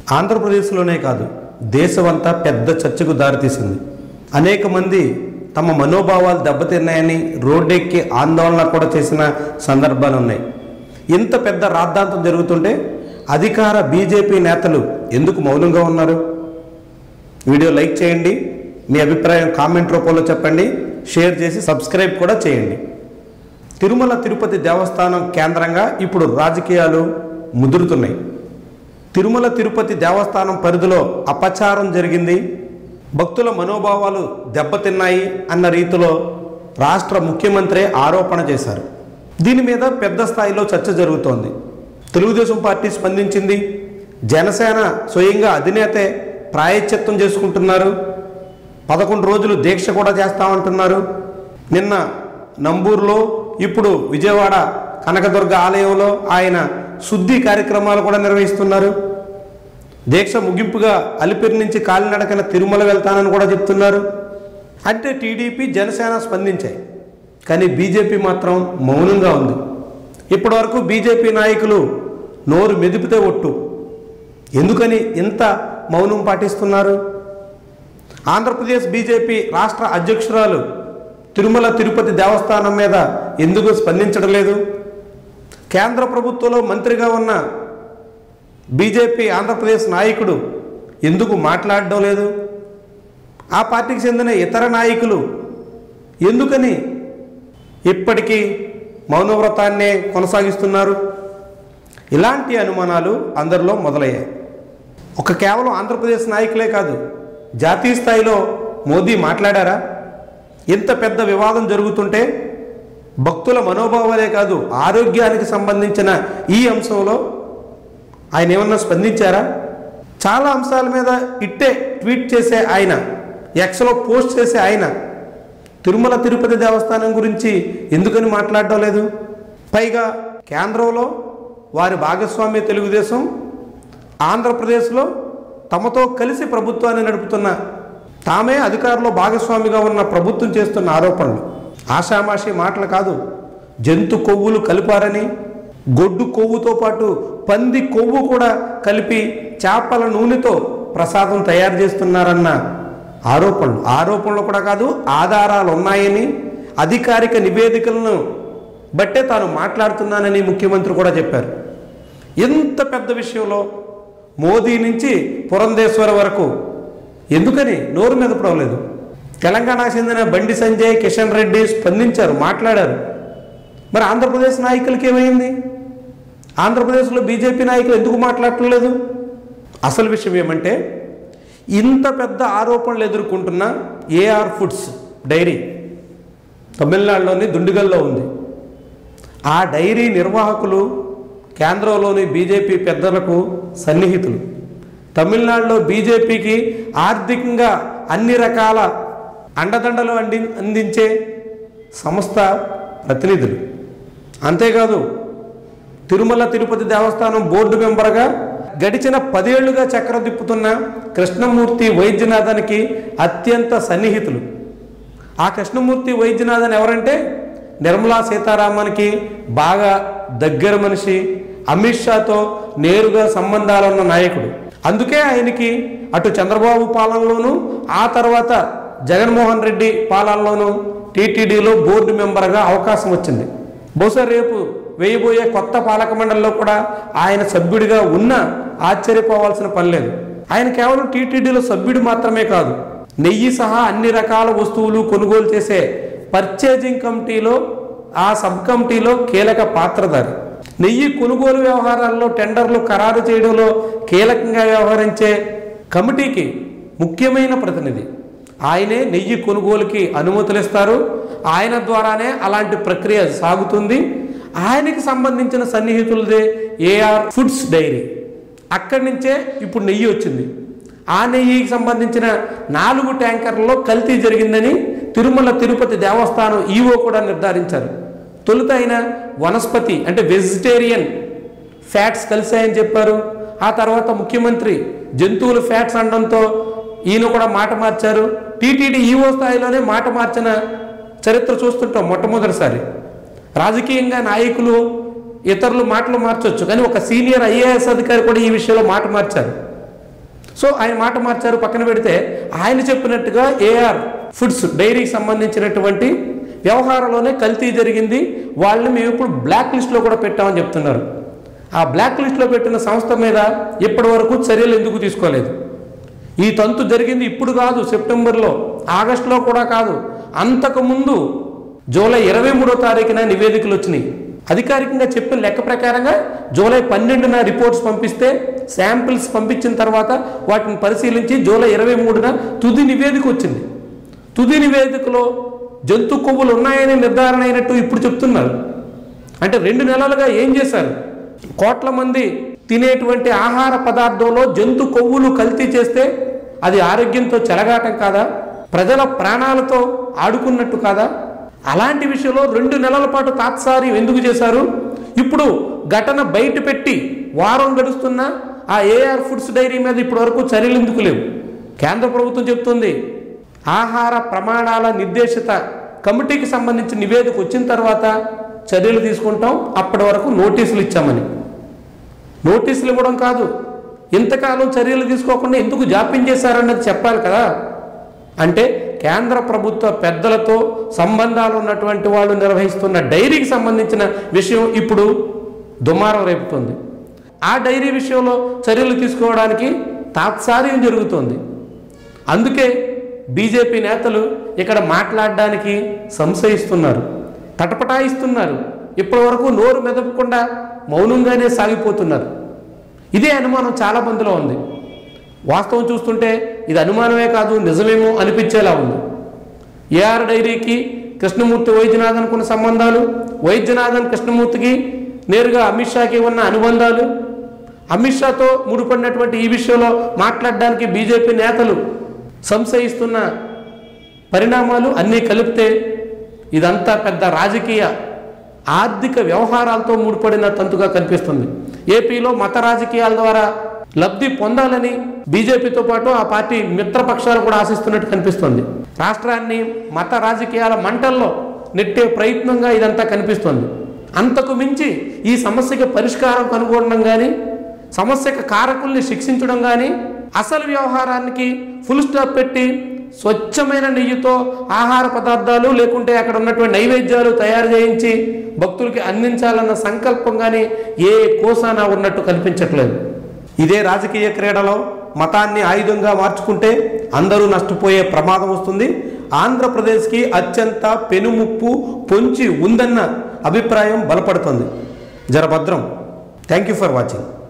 ఆంధ్రప్రదేశ్లోనే కాదు, దేశమంతా పెద్ద చర్చకు దారితీసింది. అనేక మంది తమ మనోభావాలు దెబ్బతిన్నాయని రోడ్డెక్కి ఆందోళన కూడా చేసిన సందర్భాలు ఉన్నాయి. ఇంత పెద్ద రాద్ధాంతం జరుగుతుంటే అధికార బీజేపీ నేతలు ఎందుకు మౌనంగా ఉన్నారు? వీడియో లైక్ చేయండి, మీ అభిప్రాయం కామెంట్ రూపంలో చెప్పండి, షేర్ చేసి సబ్స్క్రైబ్ కూడా చేయండి. తిరుమల తిరుపతి దేవస్థానం కేంద్రంగా ఇప్పుడు రాజకీయాలు ముదురుతున్నాయి. తిరుమల తిరుపతి దేవస్థానం పరిధిలో అపచారం జరిగింది, భక్తుల మనోభావాలు దెబ్బతిన్నాయి అన్న రీతిలో రాష్ట్ర ముఖ్యమంత్రి ఆరోపణ చేశారు. దీని మీద పెద్ద స్థాయిలో చర్చ జరుగుతోంది. తెలుగుదేశం పార్టీ స్పందించింది, జనసేన స్వయంగా అధినేతే ప్రాయశ్చిత్తం చేసుకుంటున్నారు, 11 రోజులు దీక్ష కూడా చేస్తామంటున్నారు. నిన్న నంబూరులో, ఇప్పుడు విజయవాడ కనకదుర్గ ఆలయంలో ఆయన శుద్ధి కార్యక్రమాలు కూడా నిర్వహిస్తున్నారు. దీక్ష ముగింపుగా అలిపిరి నుంచి కాలినడకన తిరుమల వెళ్తానని కూడా చెప్తున్నారు. అంటే టీడీపీ జనసేన స్పందించాయి, కానీ బీజేపీ మాత్రం మౌనంగా ఉంది. ఇప్పటివరకు బీజేపీ నాయకులు నోరు మెదిపితే ఒట్టు. ఎందుకని ఇంత మౌనం పాటిస్తున్నారు? ఆంధ్రప్రదేశ్ బీజేపీ రాష్ట్ర అధ్యక్షురాలు తిరుమల తిరుపతి దేవస్థానం మీద ఎందుకు స్పందించడం లేదు? కేంద్ర ప్రభుత్వంలో మంత్రిగా ఉన్న బీజేపీ ఆంధ్రప్రదేశ్ నాయకుడు ఎందుకు మాట్లాడడం లేదు? ఆ పార్టీకి చెందిన ఇతర నాయకులు ఎందుకని ఇప్పటికీ మౌనవ్రతాన్నే కొనసాగిస్తున్నారు? ఇలాంటి అనుమానాలు అందరిలో మొదలయ్యాయి. కేవలం ఆంధ్రప్రదేశ్ నాయకులే కాదు, జాతీయ స్థాయిలో మోదీ మాట్లాడారా? ఇంత పెద్ద వివాదం జరుగుతుంటే భక్తుల మనోభావాలే కాదు, ఆరోగ్యానికి సంబంధించిన ఈ అంశంలో ఆయన ఏమన్నా స్పందించారా? చాలా అంశాల మీద ఇట్టే ట్వీట్ చేసే ఆయన, ఎక్స్లో పోస్ట్ చేసే ఆయన తిరుమల తిరుపతి దేవస్థానం గురించి ఎందుకని మాట్లాడడం లేదు? పైగా కేంద్రంలో వారి భాగస్వామ్య తెలుగుదేశం, ఆంధ్రప్రదేశ్లో తమతో కలిసి ప్రభుత్వాన్ని నడుపుతున్న, తామే అధికారంలో భాగస్వామిగా ఉన్న ప్రభుత్వం చేస్తున్న ఆరోపణలు ఆషామాషి మాటలు కాదు. జంతు కొవ్వులు కలిపారని, గొడ్డు కొవ్వుతో పాటు పంది కొవ్వు కూడా కలిపి చేపల నూనెతో ప్రసాదం తయారు చేస్తున్నారన్న ఆరోపణలు కూడా కాదు, ఆధారాలు ఉన్నాయని, అధికారిక నివేదికలను బట్టే తాను మాట్లాడుతున్నానని ముఖ్యమంత్రి కూడా చెప్పారు. ఇంత పెద్ద విషయంలో మోదీ నుంచి పురంధేశ్వర వరకు ఎందుకని నోరు మెదపడం లేదు? తెలంగాణకు చెందిన బండి సంజయ్, కిషన్ రెడ్డి స్పందించారు, మాట్లాడారు. మరి ఆంధ్రప్రదేశ్ నాయకులకి ఏమైంది? ఆంధ్రప్రదేశ్లో బీజేపీ నాయకులు ఎందుకు మాట్లాడటం? అసలు విషయం ఏమంటే, ఇంత పెద్ద ఆరోపణలు ఎదుర్కొంటున్న ఏఆర్ ఫుడ్స్ డైరీ తమిళనాడులోని దుండిగల్లో ఉంది. ఆ డైరీ నిర్వాహకులు కేంద్రంలోని బీజేపీ పెద్దలకు సన్నిహితులు. తమిళనాడులో బీజేపీకి ఆర్థికంగా అన్ని రకాల అండదండలు అందించే సంస్థ ప్రతినిధులు. అంతేకాదు, తిరుమల తిరుపతి దేవస్థానం బోర్డు మెంబర్గా గడిచిన 10 ఏళ్లుగా చక్రం తిప్పుతున్న కృష్ణమూర్తి వైద్యనాథన్కి అత్యంత సన్నిహితులు. ఆ కృష్ణమూర్తి వైద్యనాథన్ ఎవరంటే నిర్మలా సీతారామన్కి బాగా దగ్గర మనిషి, అమిత్ షాతో నేరుగా సంబంధాలు ఉన్న నాయకుడు. అందుకే ఆయనకి అటు చంద్రబాబు పాలనలోనూ, ఆ తర్వాత జగన్మోహన్ రెడ్డి పాలనలోనూ టీటీడీలో బోర్డు మెంబర్గా అవకాశం వచ్చింది. బహుశా రేపు వేయబోయే కొత్త పాలక మండలిలో కూడా ఆయన సభ్యుడిగా ఉన్నా ఆశ్చర్యపోవాల్సిన పని లేదు. ఆయన కేవలం టీటీడీలో సభ్యుడు మాత్రమే కాదు, నెయ్యి సహా అన్ని రకాల వస్తువులు కొనుగోలు చేసే పర్చేజింగ్ కమిటీలో, ఆ సబ్ కమిటీలో కీలక పాత్రధారి. నెయ్యి కొనుగోలు వ్యవహారాల్లో టెండర్లు ఖరారు చేయడంలో కీలకంగా వ్యవహరించే కమిటీకి ముఖ్యమైన ప్రతినిధి ఆయనే. నెయ్యి కొనుగోలుకి అనుమతులు ఇస్తారు, ఆయన ద్వారానే అలాంటి ప్రక్రియ సాగుతుంది. ఆయనకి సంబంధించిన సన్నిహితులదే ఏఆర్ ఫుడ్స్ డైరీ. అక్కడి నుంచే ఇప్పుడు నెయ్యి వచ్చింది. ఆ నెయ్యికి సంబంధించిన 4 ట్యాంకర్లలో కల్తీ జరిగిందని తిరుమల తిరుపతి దేవస్థానం ఈవో కూడా నిర్ధారించారు. తొలుత ఆయన వనస్పతి అంటే వెజిటేరియన్ ఫ్యాట్స్ కలిసాయని చెప్పారు. ఆ తర్వాత ముఖ్యమంత్రి జంతువుల ఫ్యాట్స్ అనడంతో ఈయన కూడా మాట మార్చారు. టీటీడీ ఈవో స్థాయిలోనే మాట మార్చిన చరిత్ర చూస్తుంటాం మొట్టమొదటిసారి. రాజకీయంగా నాయకులు ఇతరులు మాటలు మార్చవచ్చు, కానీ ఒక సీనియర్ ఐఏఎస్ అధికారి కూడా ఈ విషయంలో మాట మార్చారు. సో ఆయన మాట మార్చారు. పక్కన పెడితే ఆయన చెప్పినట్టుగా ఏఆర్ ఫుడ్స్ డైరీకి సంబంధించినటువంటి వ్యవహారంలోనే కల్తీ జరిగింది, వాళ్ళని మేము ఇప్పుడు బ్లాక్ లిస్ట్లో కూడా పెట్టామని చెప్తున్నారు. ఆ బ్లాక్ లిస్ట్లో పెట్టిన సంస్థ మీద ఇప్పటి వరకు చర్యలు ఎందుకు తీసుకోలేదు? ఈ తంతు జరిగింది ఇప్పుడు కాదు, సెప్టెంబర్లో, ఆగస్టులో కూడా కాదు, అంతకుముందు జూలై 23వ తారీఖున నివేదికలు వచ్చినాయి. అధికారికంగా చెప్పిన లెక్క ప్రకారంగా జూలై 12న రిపోర్ట్స్ పంపిస్తే శాంపిల్స్ పంపించిన తర్వాత వాటిని పరిశీలించి జూలై 23న తుది నివేదిక వచ్చింది. తుది నివేదికలో జంతు కొవ్వులు ఉన్నాయని నిర్ధారణ అయినట్టు ఇప్పుడు చెప్తున్నారు. అంటే 2 నెలలుగా ఏం చేశారు? కోట్ల మంది తినేటువంటి ఆహార పదార్థంలో జంతు కొవ్వులు కల్తీ చేస్తే అది ఆరోగ్యంతో చెలగాటం కాదా? ప్రజల ప్రాణాలతో ఆడుకున్నట్టు కాదా? అలాంటి విషయంలో 2 నెలల పాటు తాత్సార్యం ఎందుకు చేశారు? ఇప్పుడు ఘటన బయట పెట్టి వారం గడుస్తున్నా ఆ ఏఆర్ ఫుడ్స్ డైరీ మీద ఇప్పటి వరకు చర్యలు ఎందుకు లేవు? కేంద్ర ప్రభుత్వం చెప్తుంది ఆహార ప్రమాణాల నిర్దేశిత కమిటీకి సంబంధించిన నివేదిక వచ్చిన తర్వాత చర్యలు తీసుకుంటాం, అప్పటి వరకు నోటీసులు ఇచ్చామని. నోటీసులు ఇవ్వడం కాదు, ఇంతకాలం చర్యలు తీసుకోకుండా ఎందుకు జాప్యం చేశారన్నది చెప్పాలి కదా. అంటే కేంద్ర ప్రభుత్వ పెద్దలతో సంబంధాలు ఉన్నటువంటి వాళ్ళు నిర్వహిస్తున్న డైరీకి సంబంధించిన విషయం ఇప్పుడు దుమారం రేపుతుంది. ఆ డైరీ విషయంలో చర్యలు తీసుకోవడానికి తాత్సార్యం జరుగుతోంది. అందుకే బీజేపీ నేతలు ఇక్కడ మాట్లాడడానికి సంశయిస్తున్నారు, తటపటాయిస్తున్నారు, ఇప్పటి వరకు నోరు మెదపకుండా మౌనంగానే సాగిపోతున్నారు. ఇదే అనుమానం చాలా మందిలో ఉంది. వాస్తవం చూస్తుంటే ఇది అనుమానమే కాదు, నిజమేమో అనిపించేలా ఉంది. ఏఆర్ డైరీకి కృష్ణమూర్తి వైద్యనాథన్ ఉన్న సంబంధాలు, వైద్యనాథన్ కృష్ణమూర్తికి నేరుగా అమిత్ షాకి ఉన్న అనుబంధాలు, అమిత్ షాతో ముడిపడినటువంటి ఈ విషయంలో మాట్లాడడానికి బీజేపీ నేతలు సంశయిస్తున్న పరిణామాలు అన్నీ కలిపితే ఇదంతా పెద్ద రాజకీయ ఆర్థిక వ్యవహారాలతో ముడిపడిన తంతుగా కనిపిస్తుంది. ఏపీలో మత రాజకీయాల ద్వారా లబ్ధి పొందాలని బీజేపీతో పాటు ఆ పార్టీ మిత్రపక్షాలు కూడా ఆశిస్తున్నట్టు కనిపిస్తుంది. రాష్ట్రాన్ని మత రాజకీయాల మంటల్లో నెట్టే ప్రయత్నంగా ఇదంతా కనిపిస్తుంది. అంతకు మించి ఈ సమస్యకి పరిష్కారం కనుగొనడం కానీ, సమస్యకు కారకుల్ని శిక్షించడం కానీ, అసలు వ్యవహారానికి ఫుల్ స్టాప్ పెట్టి స్వచ్ఛమైన నెయ్యితో ఆహార పదార్థాలు లేకుంటే అక్కడ ఉన్నటువంటి నైవేద్యాలు తయారు చేయించి భక్తులకి అందించాలన్న సంకల్పం కానీ ఏ కోసాన ఉన్నట్టు కనిపించట్లేదు. ఇదే రాజకీయ క్రీడలో మతాన్ని ఆయుధంగా మార్చుకుంటే అందరూ నష్టపోయే ప్రమాదం వస్తుంది. ఆంధ్రప్రదేశ్కి అత్యంత పెనుముప్పు పొంచి ఉందన్న అభిప్రాయం బలపడుతుంది. జరభద్రం. Thank you for watching.